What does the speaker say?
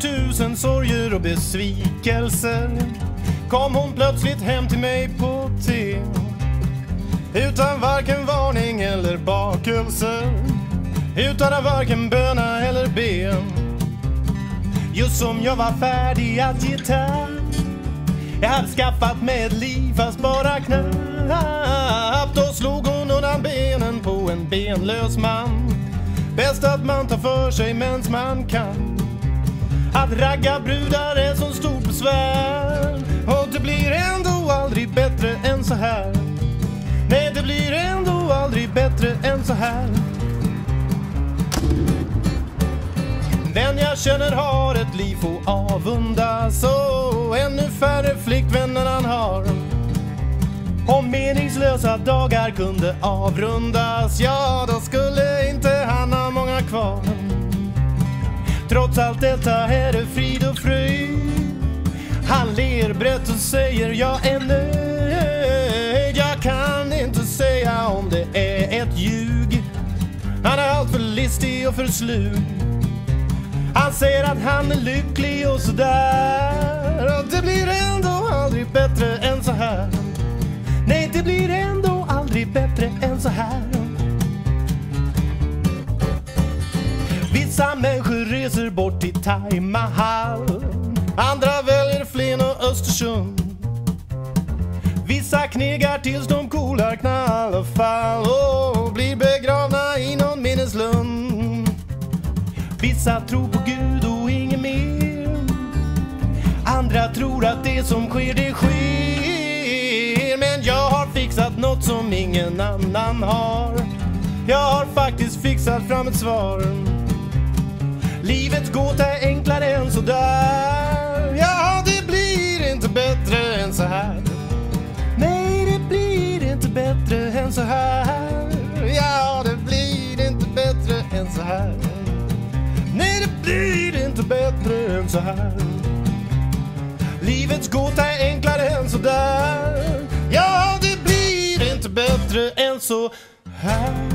tusen sorger och besvikelser kom hon plötsligt hem till mig på te, utan varken varning eller bakelse, utan varken böna eller ben. Just som jag var färdig att ge tapp, jag hade skaffat mig ett liv fast bara knappt. Då slog hon undan benen på en benlös man. Bäst att man tar för sig mens man kan. Att ragga brudar är som stort besvär, och det blir ändå aldrig bättre än så här. Nej, det blir ändå aldrig bättre än så här. Den jag känner har ett liv och avundas, och ännu färre flickvänner han har. Om meningslösa dagar kunde avrundas, ja då skulle inte han ha många kvar. Trots allt detta är det frid och fröjd. Han ler brett och säger jag är nöjd. Jag kan inte säga om det är ett ljug. Han är allt för listig och för slug. Han säger att han är lycklig och sådär, och det blir ändå aldrig bättre än så här. Nej, det blir ändå aldrig bättre än så här. Vissa människor reser bort till Taj Mahal, andra väljer Flen och Östersund. Vissa knegar tills de kolar knall och fall och blir begravna i någon minneslund. Vissa tror på Gud och inget mer, andra tror att det som sker det sker. Men jag har fixat något som ingen annan har. Jag har faktiskt fixat fram ett svar. Livets gåta är enklare än så där. Ja, det blir inte bättre än så här. Nej, det blir inte bättre än så här. Ja, det blir inte bättre än så här. Nej, det blir inte bättre än så här. Livets gåta är enklare än så där. Ja, det blir inte bättre än så här.